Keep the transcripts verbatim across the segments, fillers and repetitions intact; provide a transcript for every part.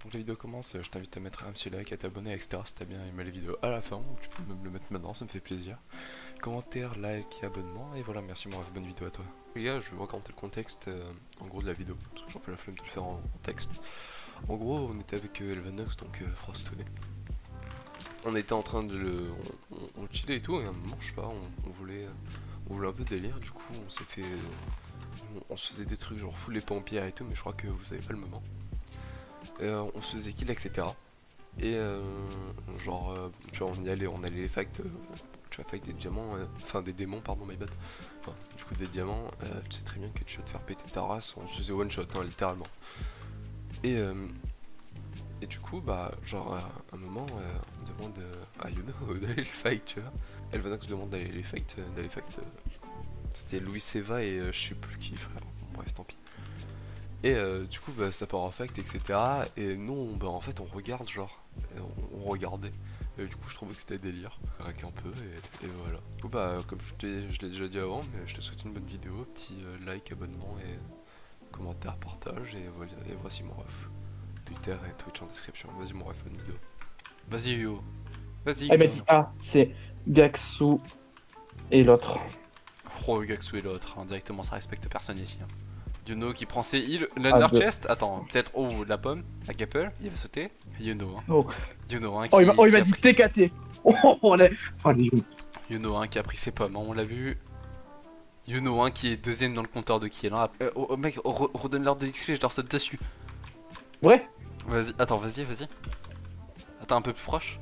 que la vidéo commence, je t'invite à mettre un petit like, à t'abonner, et cetera si t'as bien aimé la vidéo à la fin, ou tu peux même le mettre maintenant, ça me fait plaisir. Commentaire, like et abonnement, et voilà, merci mon ref, bonne vidéo à toi. Les gars, je vais vous raconter le contexte euh, en gros de la vidéo, parce que j'ai un peu la flemme de le faire en, en texte. En gros, on était avec euh, Elvanox, donc euh, Frostone. On était en train de le... On, on, on chillait et tout, et à un moment, je sais pas, on, on voulait... On voulait un peu de délire, du coup on s'est fait... On, on se faisait des trucs genre full les pompiers et tout, mais je crois que vous avez pas le moment. Euh, on se faisait kill, et cetera. Et euh, genre, euh, tu vois, on y allait, on allait les facts, euh, tu vois, fight des diamants, euh, enfin des démons, pardon, my bad. Enfin, du coup, des diamants, euh, tu sais très bien que tu vas te faire péter ta race, on se faisait one shot, hein, littéralement. Et, euh, et du coup, bah, genre, à un moment, euh, on demande euh, à Yuno d'aller les fight, tu vois. Elvanox demande d'aller les fight, euh, d'aller fight. Euh, C'était Louis Seva et euh, je sais plus qui, frère. Bon, bref, tant pis. Et euh, du coup, bah, ça part en fact, et cetera. Et nous, on, bah, en fait, on regarde, genre. On, on regardait. Et du coup, je trouvais que c'était délire. Avec un peu, et, et voilà. Du coup, bah, comme je l'ai déjà dit avant, mais je te souhaite une bonne vidéo. Petit euh, like, abonnement et commentaire, partage. Et, voilà, et voici mon ref. Twitter et Twitch en description. Vas-y, mon ref, bonne vidéo. Vas-y, Yo. Vas-y. Ah, il m'a dit, ah, c'est Gaxu et l'autre. Oh, Gaxu et l'autre, hein, directement, ça respecte personne ici. Hein. Yuno qui prend ses heals, le Ah, chest, attends, peut-être, oh, la pomme, la gapple, il va sauter. Yuno, hein. Oh, Yuno, hein, qui, oh il m'a oh, il m'a a dit pris... T K T. Oh, oh, les... oh, les... Yuno, hein, qui a pris ses pommes, hein, on l'a vu. Yuno, hein, qui est deuxième dans le compteur de kill. Hein. Euh, oh, mec, re redonne l'ordre de l'X P, je leur saute dessus. Ouais. Vas-y, attends, vas-y, vas-y. Attends, un peu plus proche.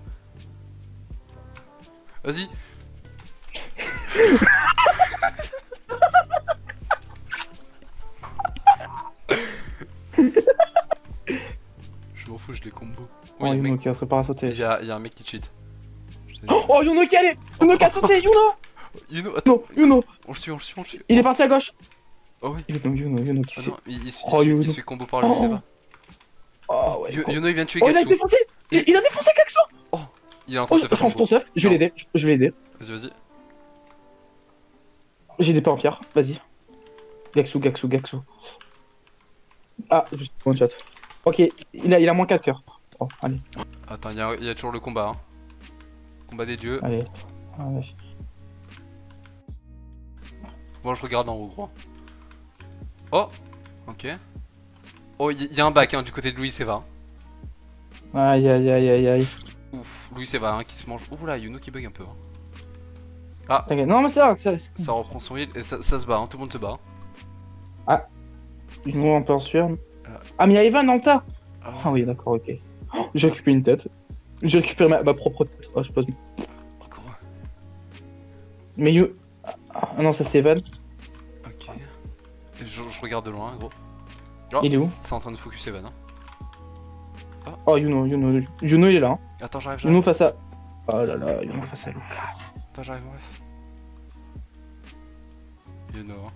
Vas-y. Je m'en fous, je les combo. Oui, oh, Yuno mec... qui va se préparer à sauter. Il y, a, y a un mec qui cheat. Oh, oh, Yuno qui allait. Yuno qui a sauté, Yuno. Yuno, attends. Non, Yuno. On le suit, on le suit, on le suit. Il est parti à gauche. Oh oui. Il est donc Yuno, Yuno qui ah s'est... non, il, il, oh, il, Yuno. il se fait combo par lui, oh, ça va. Oh ouais. Yuno, il vient de tuer oh, Gaxu. il a défoncé. Il, il a défoncé Gaxu. Oh, il est en train oh, de se faire je prends ton stuff, je vais l'aider, je, je vais l'aider. Vas-y, vas-y. J'ai des pains en pierre, vas-y. Gaxu, Gaxu, Gaxu. Ah, juste one shot. Ok, il a, il a moins quatre cœurs. Oh, allez. Attends, il y, y a toujours le combat. Hein. Combat des dieux. Allez. allez. Bon, je regarde en haut, gros. Oh, ok. Oh, il y, y a un bac hein, du côté de Louis Seva. Aïe aïe aïe aïe aïe. Ouf, Louis Seva hein, qui se mange. Ouh là, Yuno qui bug un peu. Hein. Ah, t'inquiète, non mais c'est vrai, c'est... Ça reprend son heal et ça, ça se bat, hein, tout le monde se bat. Ah, Yuno un peu en sueur. Euh... Ah mais il y a Evan dans le tas. Oh. Ah oui d'accord, ok. Oh, j'ai récupéré une tête. J'ai récupéré ma, ma propre tête. Oh je pose. Encore. Mais you... Ah non ça c'est Evan. Ok. Je, je regarde de loin gros. Oh, il est où? C'est en train de focus Evan. Hein. Oh, oh Yuno, Yuno, Yuno il est là. Hein. Attends j'arrive, Yuno face à... Oh là là, Yuno face à Lucas. Attends j'arrive mon ref. Yuno. Hein.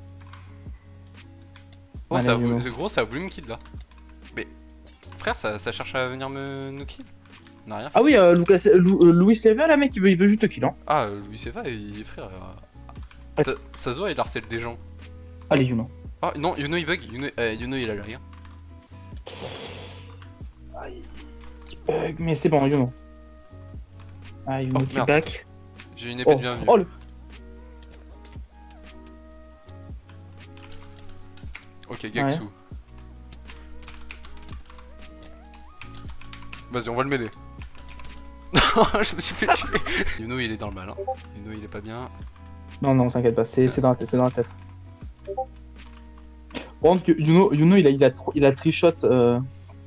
Oh allez, ça a voulu... gros ça a voulu me kill là. Mais frère ça, ça cherche à venir me nous kill. On a rien fait. Ah oui euh, Lucas, Lou, euh, Louis Seva là mec il veut, il veut juste te kill hein. Ah euh, Louis Seva il frère euh... ça, ça se voit il harcèle des gens. Allez Yuno. Ah non Yuno il bug, Yuno, euh, Yuno il a le rien. Aïe, qui bug, mais c'est bon Yuno. Ah Yuno oh, qui back. J'ai une épée oh. de bienvenue. Oh le... Ok, Gaxu. Ouais. Vas-y, on va le mêler. Je me suis fait tuer. Yuno, il est dans le mal. Hein. Yuno, il est pas bien. Non, non, t'inquiète pas, c'est dans la tête, c'est dans la tête. Par contre, Yuno, Yuno il a, il a, il a trichot. Euh...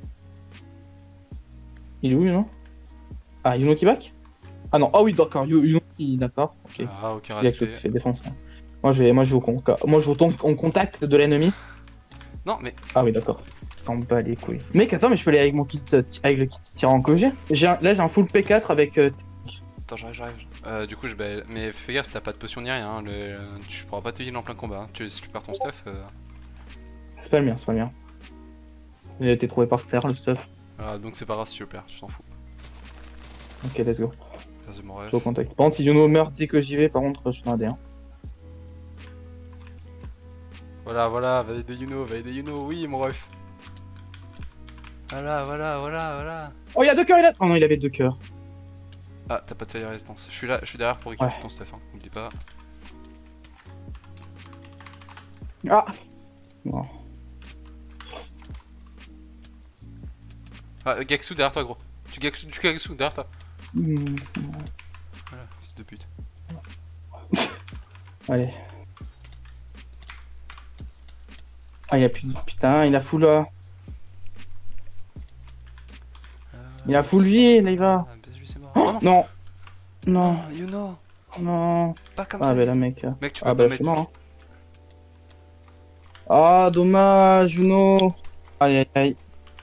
Il est où, Yuno? Ah, Yuno qui back? Ah non, ah oui, d'accord, Yuno qui. D'accord, ok. Ah, ok, respect. Il a fait défense. Hein. Moi, je vais, moi, je vais au, con... moi, je vais au, au contact de l'ennemi. Non, mais. Ah oui, d'accord. S'en bat les couilles. Mec, attends, mais je peux aller avec mon kit, avec le kit tirant que j'ai. Un... Là, j'ai un full P quatre avec. Euh... Attends, j'arrive, j'arrive. Euh, du coup, je vais. Mais fais gaffe, t'as pas de potion ni rien. Hein. Le... Tu pourras pas te heal en plein combat. Hein. Tu... Si tu perds ton stuff. Euh... C'est pas le mien, c'est pas le mien. Il a été trouvé par terre, le stuff. Ah, donc c'est pas grave si je perds, je t'en fous. Ok, let's go. Vas-y, mon rêve. Je suis au contact. Par contre, si Yuno meurt dès que j'y vais, par contre, je suis dans un D un. Voilà, voilà, va aider Yuno, va aider Yuno, oui, mon ref. Voilà, voilà, voilà, voilà. Oh, il y a deux cœurs, il a... Oh non, il avait deux cœurs. Ah, t'as pas de failli résistance. Je suis là, je suis derrière pour récupérer Ouais. ton stuff, hein. N'oublie pas. Ah non. Ah, Gaxu derrière toi, gros. Tu Gaxu, tu Gaxu derrière toi. Mmh. Voilà, fils de pute. Allez. Ah, il a plus de... Putain, il a full... euh, Il a full vie, là, il va. Ah, baisse-lui, c'est mort. Oh, Oh non. non. Non. Non, you know. Non. Pas comme Ah, ça. bah là, mec. Mec, tu peux Ah, pas bah, je suis mettre. mort. Hein. Ah, dommage, Juno. Aïe, aïe, aïe.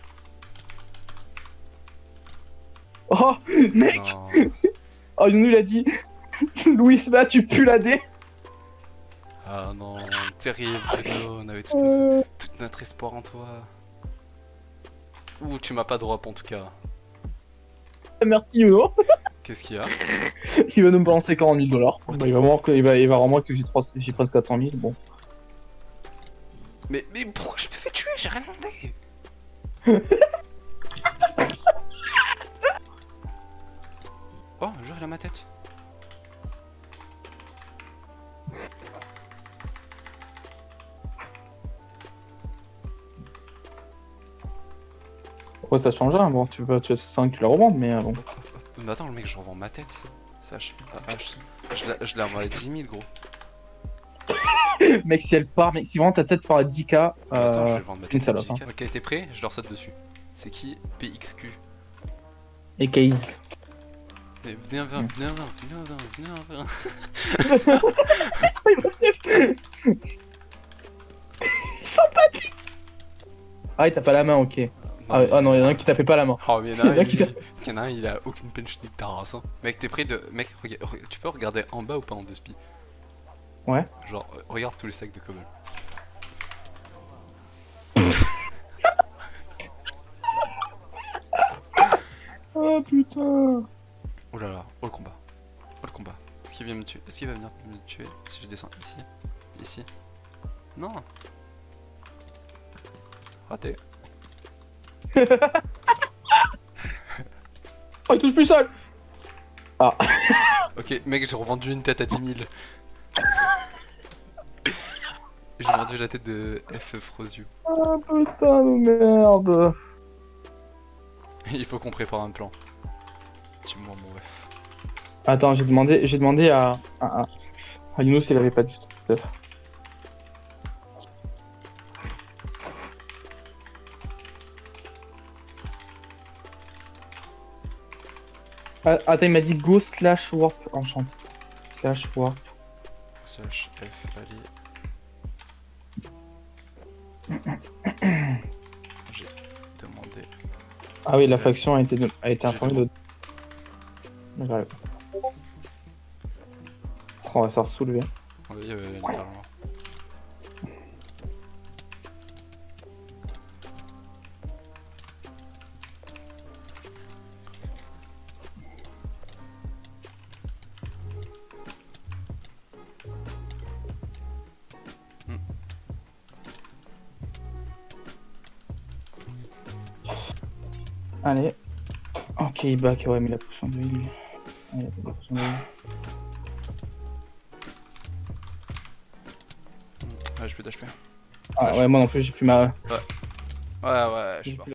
Oh, mec. Non. Oh, Juno, il a dit Louis, bah, tu pues la dé. Ah non, terrible, Bruno. On avait tout, Euh... tout notre espoir en toi. Ouh, tu m'as pas drop en tout cas. Merci, Juno. Qu'est-ce qu'il y a? Il va nous balancer quarante mille dollars. Bah, il va voir que, il va, il va vraiment que j'ai trois... j'ai presque quatre cent mille. Bon. Mais, mais pourquoi je me fais tuer? J'ai rien demandé. Oh, jure, il a ma tête. Ouais, ça change rien. Bon, tu peux, tu sens que tu la revends, mais euh, bon. Mais attends, le mec, je revends ma tête. Sache. Ah, ah, je je la- je l'ai envoyé à dix mille, gros. Mec, si elle part, mec, si vraiment ta tête part à dix K, Attends, je euh, vais vendre ma une tête. salope. Hein. Ok, t'es prêt? Je leur saute dessus. C'est qui? P X Q. Et Case. Eh, Venez un vingt, venez un vingt, venez un vingt, venez un vingt. Ils sont pas dit. Ah, il tape pas la main, ok. Ah, ouais, ah non, il y en a un qui tapait pas la main. Oh, mais il y en Il y en a a un, qui il, il y en a un, il a aucune punch ni ta race. Hein. Mec, t'es prêt de. Mec, rega- re- tu peux regarder en bas ou pas en deux spi? Ouais. Genre, euh, regarde tous les sacs de cobble. Oh putain. Oh là là, oh le combat. Oh le combat. Est-ce qu'il vient me tuer? Est-ce qu'il va venir me tuer si je descends ici? Ici? Non. Raté. Oh, il touche plus seul. Ah. Ok, mec, j'ai revendu une tête à dix mille. J'ai vendu la tête de F Frosio. Oh putain de merde. Il faut qu'on prépare un plan. Dis-moi mon ref. Attends, j'ai demandé, j'ai demandé à, à, à, à Younos s'il avait pas du tout. Ah, attends, il m'a dit go slash warp enchant. Slash warp. Slash F, allez. J'ai demandé. Ah oui, la faction a été, a été J'ai informée de... Voilà. Oh, on va se faire soulever. Oui, euh, littéralement. Allez. Ok, il back, ouais, mais la potion de heal. Allez, la potion de heal. Ouais, je peux t'H P. Ah ouais, moi non plus, j'ai plus ma... Ouais, ouais, je sais j'ai pas. plus